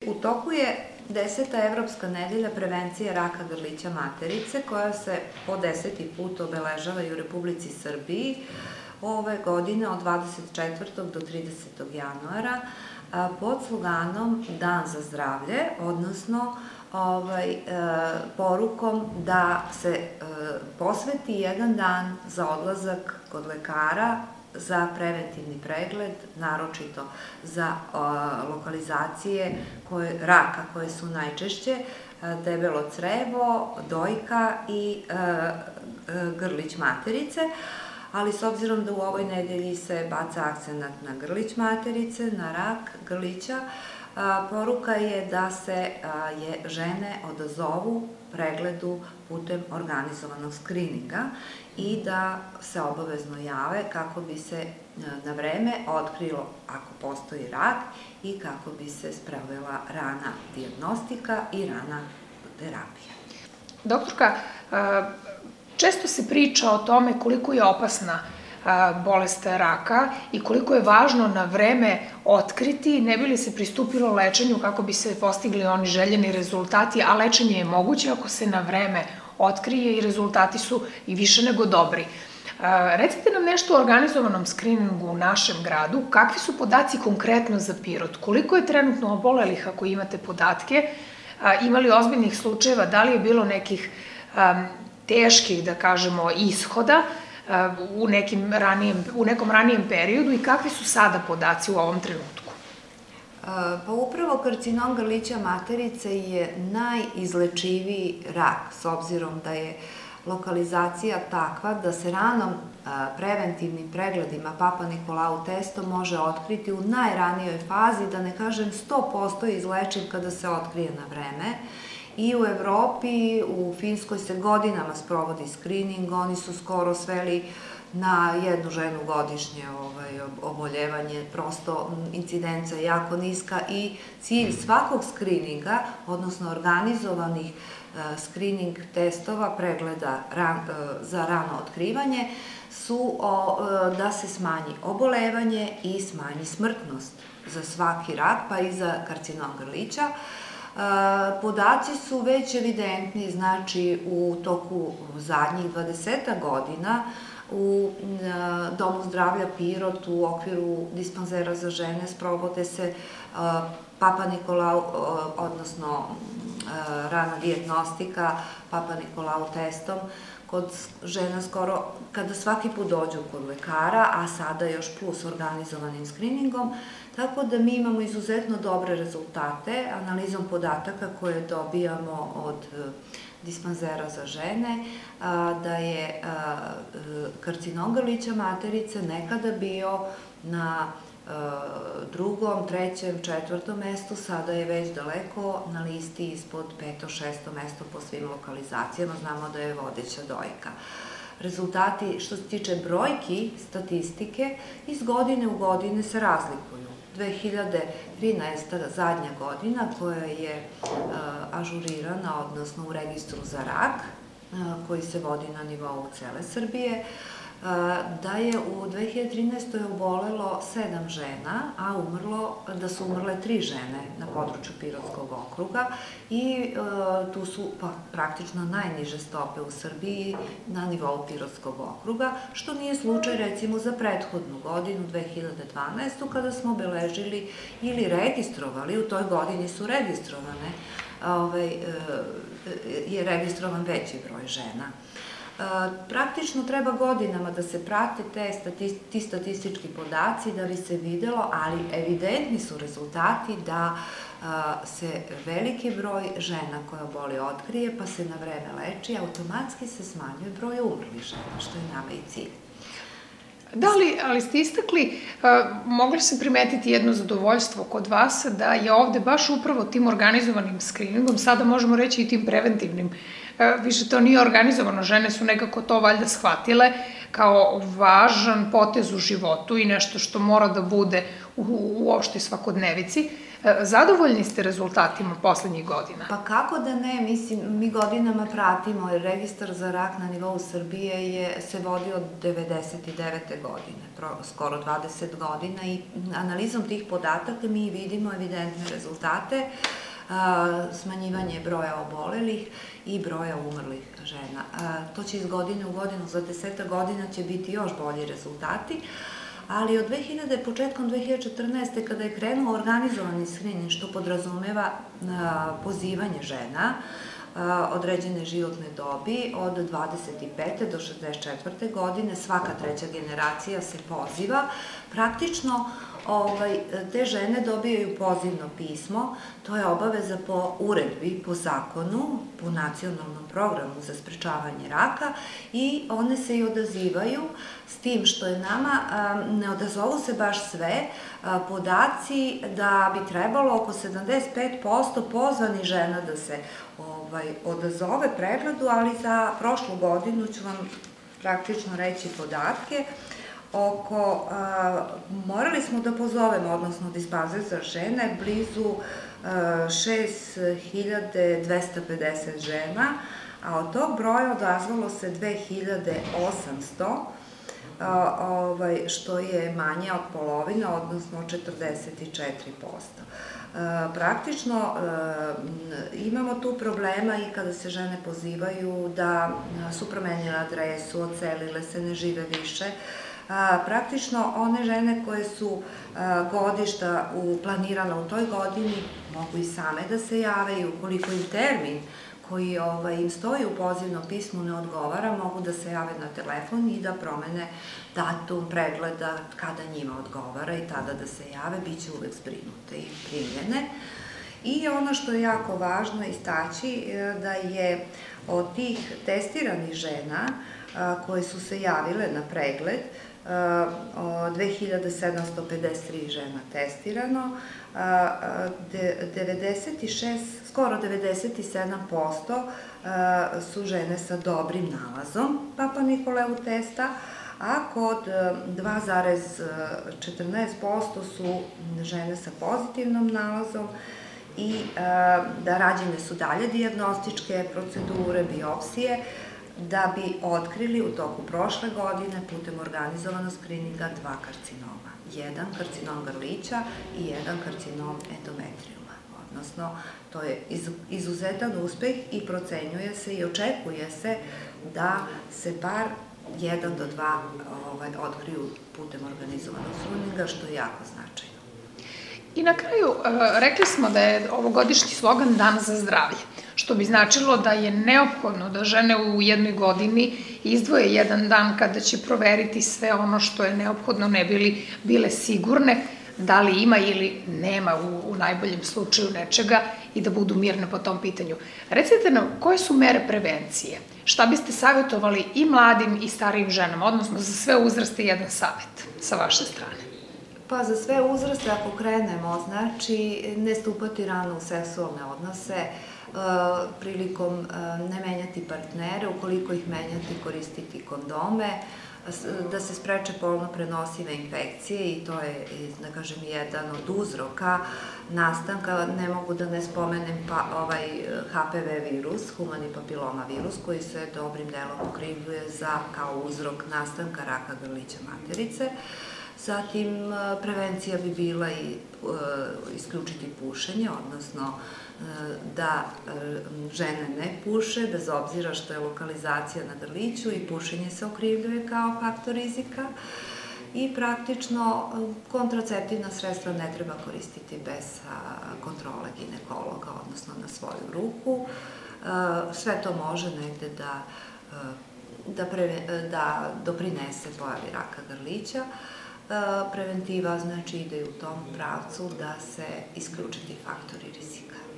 U toku je 10. Evropska nedelja prevencije raka grlića materice, koja se po 10. put obeležava i u Republici Srbiji ove godine od 24. do 30. januara pod sloganom Dan za zdravlje, odnosno porukom da se posveti jedan dan za odlazak kod lekara za preventivni pregled, naročito za lokalizacije raka koje su najčešće debelo crevo, dojka i grlić materice, ali s obzirom da u ovoj nedelji se baca akcenat na grlić materice, na rak grlića, poruka je da se žene odazovu pregledu putem organizovanog skrininga i da se obavezno jave kako bi se na vreme otkrilo ako postoji rak i kako bi se sprovela rana dijagnostika i rana terapija. Doktorka, često se priča o tome koliko je opasna bolest raka i koliko je važno na vreme otkriti, ne bi li se pristupilo lečenju kako bi se postigli oni željeni rezultati, a lečenje je moguće ako se na vreme otkrije i rezultati su i više nego dobri. Recite nam nešto o organizovanom skriningu u našem gradu, kakvi su podaci konkretno za Pirot, koliko je trenutno obolelih ako imate podatke, imali ozbiljnih slučajeva, da li je bilo nekih teških, da kažemo, ishoda u nekom ranijem periodu i kakvi su sada podaci u ovom trenutku? Pa upravo karcinom grlića materice je najizlečiviji rak, s obzirom da je lokalizacija takva da se ranom preventivnim pregledima Papa Nikolau testom može otkriti u najranijoj fazi, da ne kažem 100% izlečiv kada se otkrije na vreme. I u Evropi, u Finskoj se godinama sprovodi skrining, oni su skoro sveli na jednu ženu godišnje oboljevanje, prosto incidenca je jako niska i cilj svakog skrininga, odnosno organizovanih skrining testova, pregleda za rano otkrivanje, su da se smanji obolevanje i smanji smrtnost za svaki rak, pa i za karcinom grlića. Podaci su već evidentni, znači u toku zadnjih 20 godina u Domu zdravlja Pirot u okviru dispanzera za žene sprovode se Papa Nikolau, odnosno rana dijagnostika Papa Nikolau testom kod žena skoro kada svaki put dođu kod lekara, a sada još plus organizovanim skriningom, tako da mi imamo izuzetno dobre rezultate analizom podataka koje dobijamo od dispanzera za žene, da je karcinom grlića materice nekada bio na drugom, trećem, četvrtom mestu, sada je već daleko na listi ispod 5. 6. mesto po svim lokalizacijama, znamo da je vodeća dojka. Rezultati što se tiče brojki, statistike, iz godine u godine se razlikuju. 2013. zadnja godina koja je ažurirana, odnosno u registru za rak, koji se vodi na nivou cele Srbije, da je u 2013. obolelo 7 žena, a da su umrle 3 žene na području Pirotskog okruga i tu su praktično najniže stope u Srbiji na nivou Pirotskog okruga, što nije slučaj recimo za prethodnu godinu, 2012. kada smo obeležili ili registrovali, u toj godini su registrovane, je registrovan veći broj žena. Praktično treba godinama da se prate ti statistički podaci da bi se videlo, ali evidentni su rezultati da se veliki broj žena koja oboli otkrije pa se na vreme leči, automatski se smanjuje broj umrlih žena, što je nama i cilj. Da li, ali ste istakli, mogli se primetiti jedno zadovoljstvo kod vas da je ovde baš upravo tim organizovanim skriningom, sada možemo reći i tim preventivnim, više to nije organizovano, žene su nekako to valjda shvatile kao važan potez u životu i nešto što mora da bude u opštoj svakodnevici. Zadovoljni ste rezultatima poslednjih godina? Pa kako da ne, mislim, mi godinama pratimo, jer registar za rak na nivou Srbije se vodi od 1999. godine, skoro 20 godina i analizom tih podataka mi vidimo evidentne rezultate. smanjivanje broja obolelih i broja umrlih žena. To će iz godine u godinu, za 10 godina će biti još bolji rezultati, ali od početkom 2014. kada je krenuo organizovani skrining, što podrazumeva pozivanje žena određene životne dobi od 25. do 64. godine, svaka treća generacija se poziva, praktično te žene dobijaju pozivno pismo, to je obaveza po uredbi, po zakonu, po nacionalnom programu za sprečavanje raka i one se i odazivaju, s tim što je nama, ne odazovu se baš sve, podaci da bi trebalo oko 75% pozvanih žena da se odazove pregledu, ali za prošlu godinu ću vam praktično reći podatke. Morali smo da pozovemo, odnosno dispanzer za žene, blizu 6250 žena, a od tog broja odazvalo se 2800, što je manje od polovine, odnosno 44%. Praktično imamo tu problema i kada se žene pozivaju da su promenile adresu, odselile se, ne žive više. Praktično one žene koje su godišta planirana u toj godini mogu i same da se jave i ukoliko im termin koji im stoji u pozivnom pismu ne odgovara, mogu da se jave na telefon i da promene datum pregleda kada njima odgovara i tada da se jave, bit će uvek zbrinute i primljene. I ono što je jako važno istaći da je od tih testiranih žena koje su se javile na pregled, 2753 žena testirano, skoro 97% su žene sa dobrim nalazom Papa Nikoleu testa, a kod 2,14% su žene sa pozitivnom nalazom i da rađene su dalje dijagnostičke procedure, biopsije, da bi otkrili u toku prošle godine putem organizovanog skrininga 2 karcinoma. Jedan karcinom grlića i jedan karcinom endometrijuma. Odnosno, to je izuzetan uspeh i procenjuje se i očekuje se da se bar 1 do 2 otkriju putem organizovanog skrininga, što je jako značajno. I na kraju, rekli smo da je ovogodišnji slogan Dan za zdravlje, što bi značilo da je neophodno da žene u jednoj godini izdvoje jedan dan kada će proveriti sve ono što je neophodno, ne bi li bile sigurne da li ima ili nema u najboljem slučaju nečega i da budu mirne po tom pitanju. Recite nam, koje su mere prevencije? Šta biste savjetovali i mladim i starijim ženama, odnosno za sve uzraste jedan savjet sa vaše strane? Pa za sve uzraste, ako krenemo, znači ne stupati rano u seksualne odnose, prilikom ne menjati partnere, ukoliko ih menjati, koristiti kondome, da se spreče polno prenosive infekcije i to je, da kažem, jedan od uzroka nastanka. Ne mogu da ne spomenem HPV virus, humani papiloma virus, koji se dobrim delom okrivljuje kao uzrok nastanka raka grlića materice. Zatim, prevencija bi bila i isključiti pušenje, odnosno da žene ne puše, bez obzira što je lokalizacija na grliću i pušenje se okrivljuje kao faktor rizika. I praktično kontraceptivna sredstva ne treba koristiti bez kontrole ginekologa, odnosno na svoju ruku. Sve to može negde da doprinese pojavi raka grlića. Preventiva znači ide u tom pravcu da se isključe ti faktori rizika.